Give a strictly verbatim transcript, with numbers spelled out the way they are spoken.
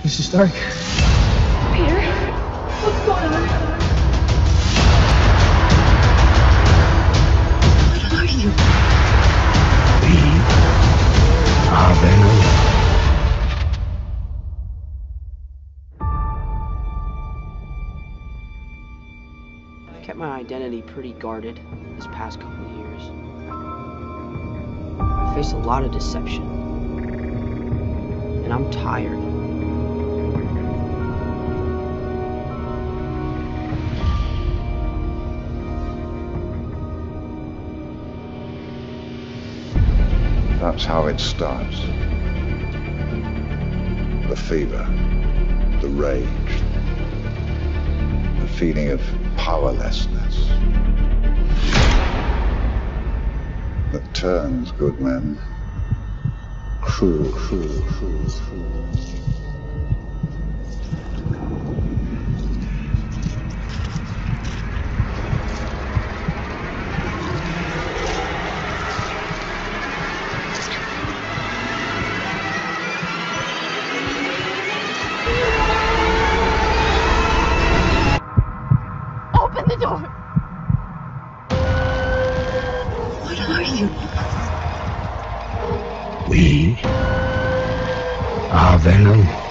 Missus Stark. Peter, what's going on? What are you? We are Venom. I've kept my identity pretty guarded this past couple of years. I faced a lot of deception, and I'm tired. That's how it starts. The fever, the rage, the feeling of powerlessness that turns good men cruel, cruel, cruel, cruel. Open the door! What are you? We are Venom.